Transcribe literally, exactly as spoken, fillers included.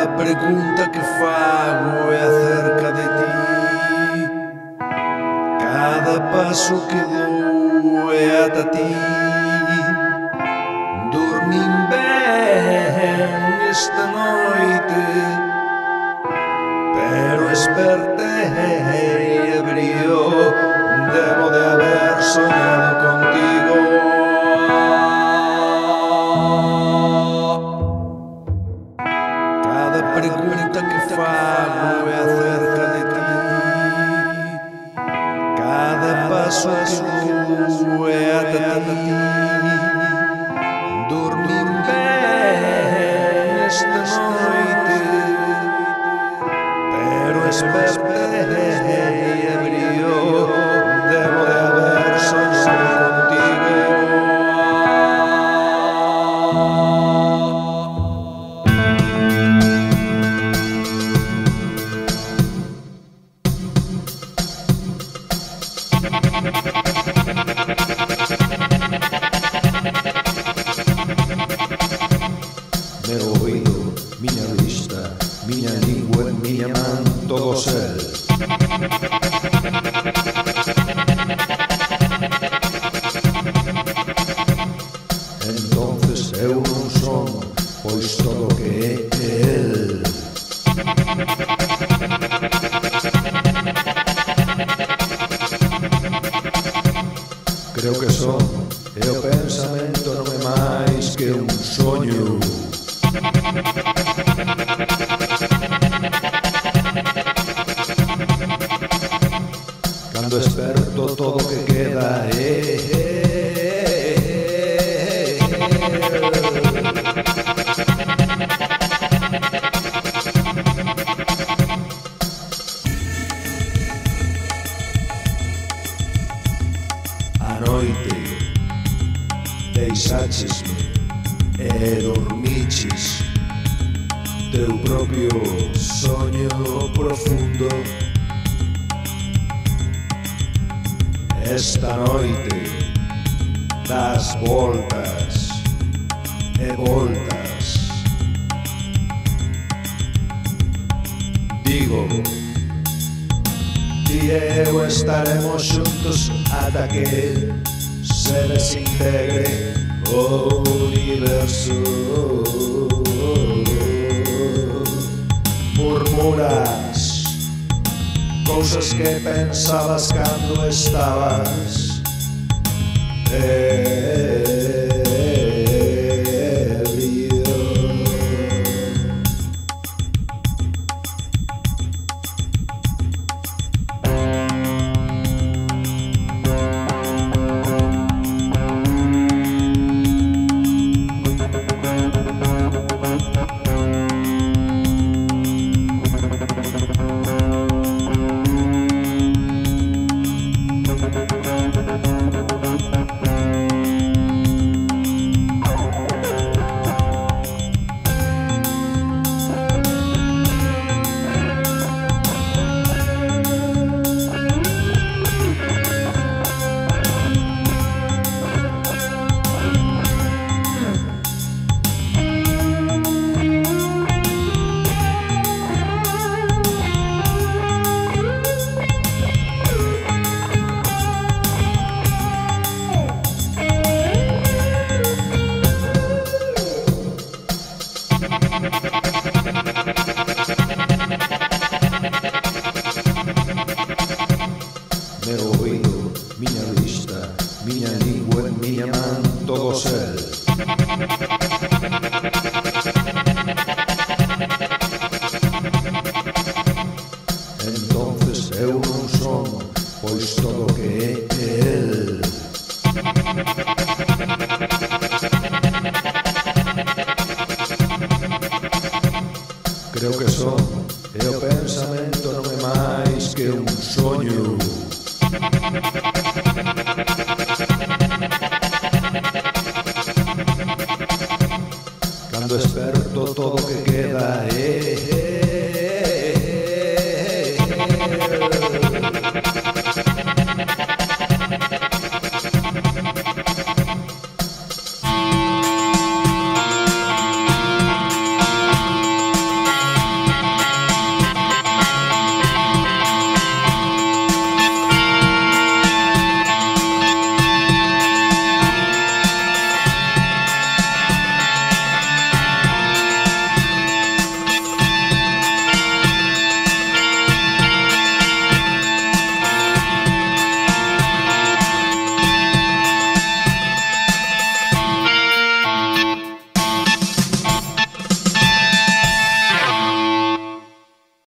Cada pregunta que fago é acerca de ti. Cada paso que dou é ata ti. Dormin ben esta noite, pero espertei ebrio. Debo de haber soñado contigo. Cada pregunta que fago é acerca de ti. Cada paso que dou é ata ti. Dormin ben esta noite, pero espertei ebrio. Debo de haber soñado contigo. Meu ouvido, miña vista, miña lingua e miña man, todo ser. Entonces eu non son, pois todo o que é é el. Creo que son, e o pensamento non é máis que un soño. Cando esperto todo o que queda é A noite deixáchesme e dormiches. Teu propio soño profundo. Esta noite das voltas e voltas. Digo, ti e eu estaremos xuntos ata que se desintegre o universo. Murmuras cousas que pensabas cando estabas ebrio. Meu ouvido, miña vista, miña lingua e miña man, todo ser. Entonces eu non son, pois todo o que é é el. Creo que son, e o pensamento non é máis que un soño. Cando esperto todo o que queda é